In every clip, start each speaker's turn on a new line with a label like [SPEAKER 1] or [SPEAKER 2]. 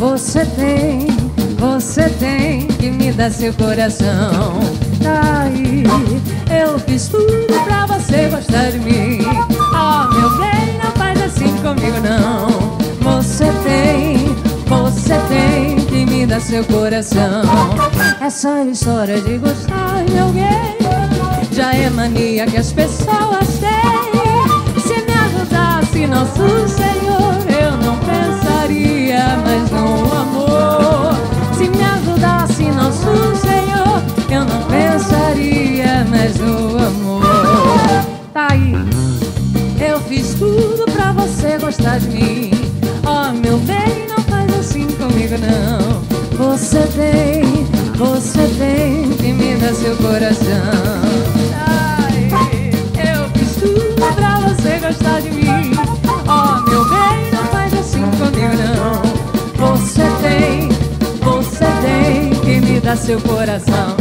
[SPEAKER 1] Você tem que me dar seu coração. Aí, eu fiz tudo pra você gostar de mim. Oh, meu bem, não faz assim comigo não. Você tem que me dar seu coração. Essa história de gostar de alguém já é mania que as pessoas têm. Se me ajudasse nosso Senhor, eu não pensaria mais no amor. Se me ajudasse nosso Senhor, eu não pensaria mais no amor. Tá aí, eu fiz tudo pra você gostar de mim. Oh, meu bem, não faz assim comigo não. Você tem que me dar seu coração. Ai, eu fiz tudo pra você gostar de mim. Oh, meu bem, não faz assim comigo não. Você tem que me dar seu coração.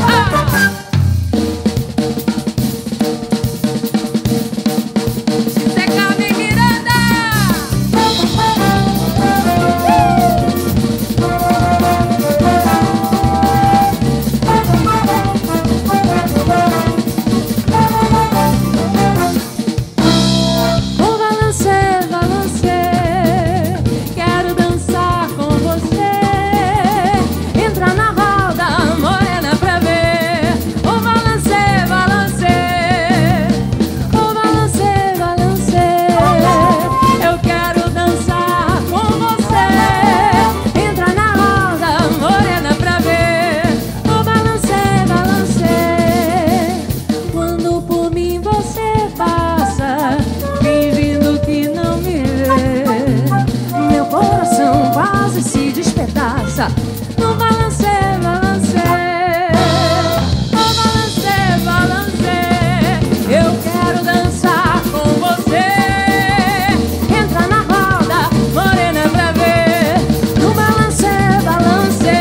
[SPEAKER 1] No balancê, balancê, no balancê, balancê, eu quero dançar com você. Entra na roda, morena, pra ver. No balancê, balancê.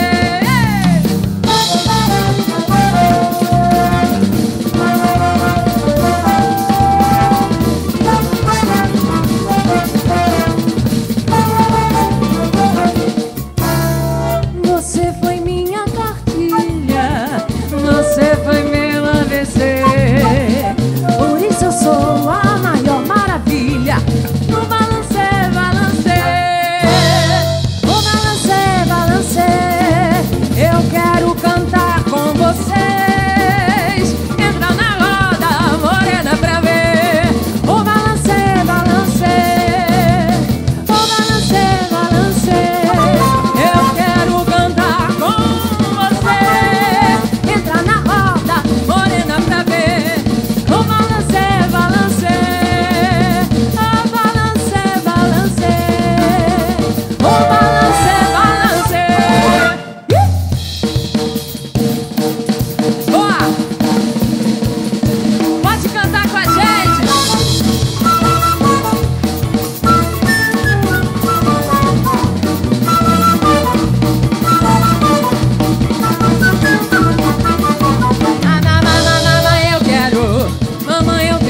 [SPEAKER 1] Você foi minha cartilha, você foi meu ABC. Por isso eu sou a maior maravilha. No balancê, balancê, no balancê, balancê, eu quero cantar com vocês. Entra na roda, morena, pra ver. O balancê, balancê, o balancê, balancê, eu quero cantar com você. Entra na roda, morena, pra ver. O balancê, balancê, o balancê, balancê, o balancê, balancê. Boa! Pode cantar com a gente. Mamãe, eu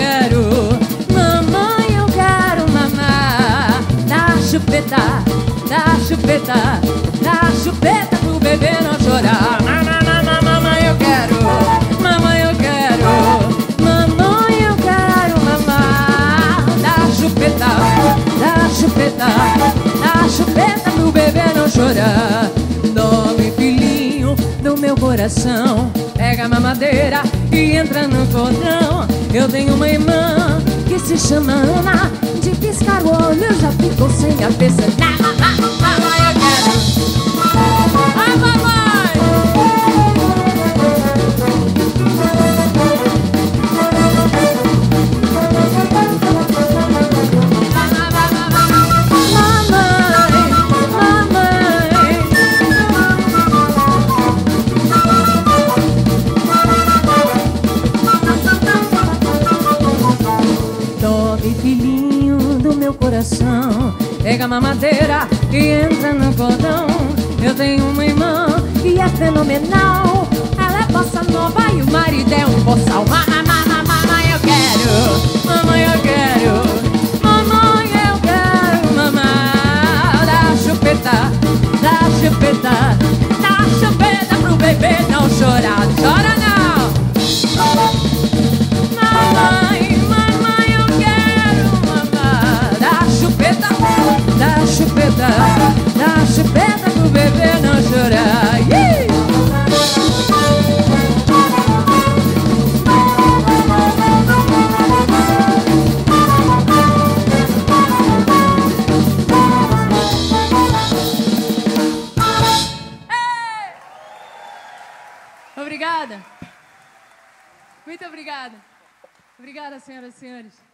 [SPEAKER 1] quero mamar. Dá chupeta, dá chupeta, dá chupeta pro bebê não chorar. Mamãe, eu quero, mamãe, eu quero, mamãe, eu quero mamar. Dá chupeta, dá chupeta, dá chupeta pro bebê não chorar. Dorme, filhinho do meu coração, pega a mamadeira e entra no cordão. Eu tenho uma irmã que se chama Ana, de piscar o olho já ficou sem cabeça. Mamãe, eu quero. Ai, mamãe! Filhinho do meu coração, pega a mamadeira e entra no cordão. Eu tenho uma irmã que é fenomenal. Ela é bossa nova e o marido é um boçal. Mamãe, eu quero, mamãe, eu quero, mamãe, eu quero mamar. Dá chupeta, dá chupeta. obrigada. Muito obrigada. Obrigada, senhoras e senhores.